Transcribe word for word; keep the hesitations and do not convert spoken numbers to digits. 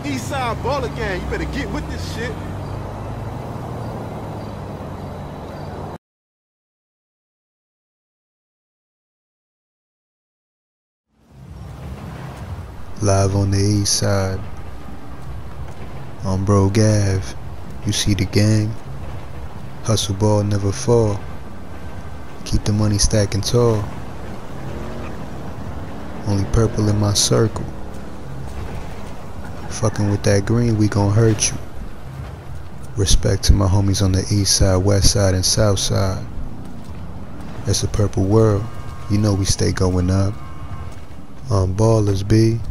East Side Baller Gang. You better get with this shit. Live on the east side, on Brouge Ave, you see the gang. Hustle ball never fall. Keep the money stacking tall. Only purple in my circle. Fucking with that green, we gon' hurt you. Respect to my homies on the east side, west side, and south side. It's a purple world, you know we stay going up. On Ballas, B.